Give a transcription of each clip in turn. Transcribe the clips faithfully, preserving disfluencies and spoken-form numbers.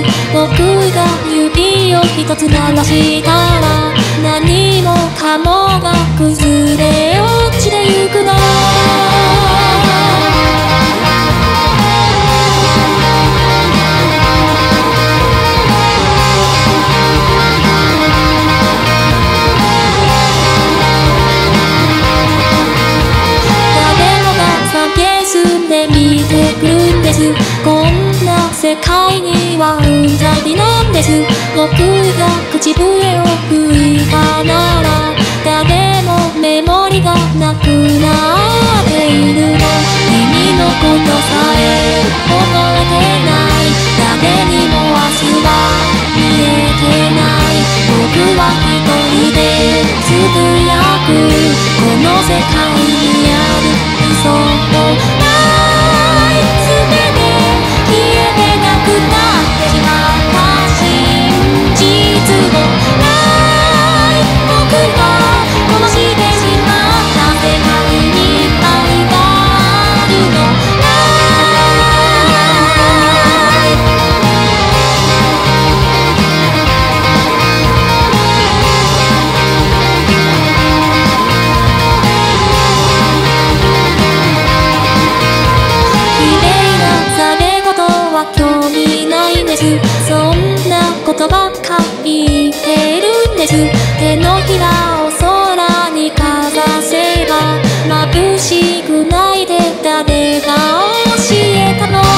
僕が指を一つ鳴らしたら何もかもが崩れ落ちてゆくの。見てくるんです。こんな世界にはうんざりなんです。僕が口笛を吹いたなら誰もメモリがなくなっているの。君のことさえ覚えてない。誰にも明日は見えてない。僕は一人でつぶやくこの世界にある嘘をそんなことばっか言ってるんです。手のひらを空にかざせば眩しくないで誰が教えたの。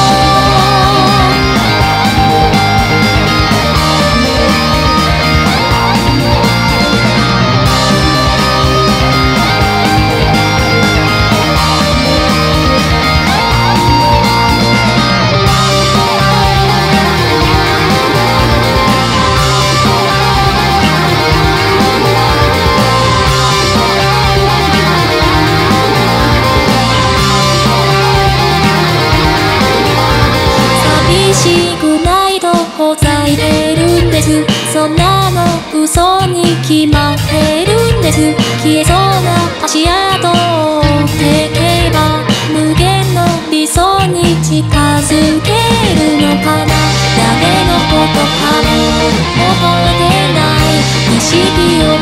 ほざいてるんです。そんなの嘘に決まってるんです。消えそうな足跡を追ってけば無限の理想に近づけるのかな。誰のことかも覚えてない。意識を